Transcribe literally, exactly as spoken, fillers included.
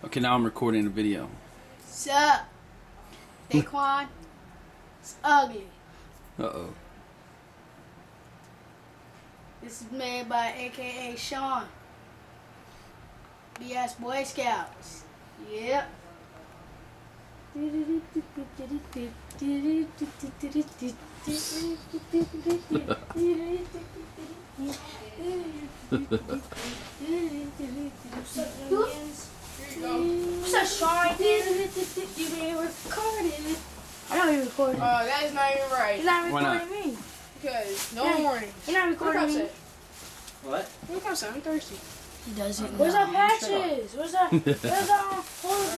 Okay, now I'm recording a video. Sup? Daquan? It's ugly. Uh-oh. This is made by A K A Sean. B S Boy Scouts. Yep. What's that, Sean? You being recorded. I know you're recording. Uh, that is not even right. You're not Why not? recording me. Because no Yeah. warning. You're not Look recording me. outside. What? Look outside. I'm thirsty. He doesn't Where's know. our patches? Where's our, where's our,